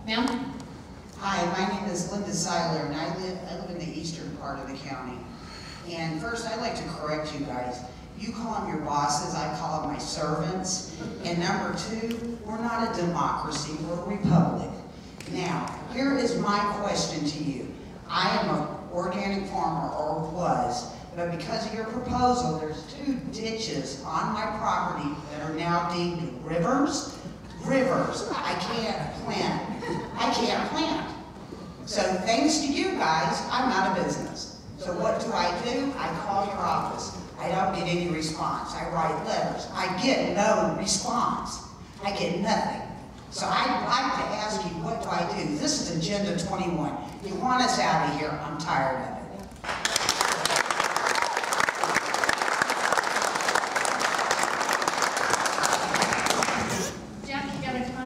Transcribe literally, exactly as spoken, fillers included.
Ma'am? Hi, my name is Linda Seiler, and I live, I live in the eastern part of the county. And first, I'd like to correct you guys. You call them your bosses, I call them my servants. And number two, we're not a democracy, we're a republic. Now, here is my question to you. I am an organic farmer, or was, but because of your proposal, there's two ditches on my property that are now deemed rivers. Rivers. I can't plant. I can't plant. So thanks to you guys, I'm out of business. So what do I do? I call your office. I don't get any response. I write letters. I get no response. I get nothing. So I'd like to ask you, what do I do? This is Agenda twenty-one. You want us out of here. I'm tired of it.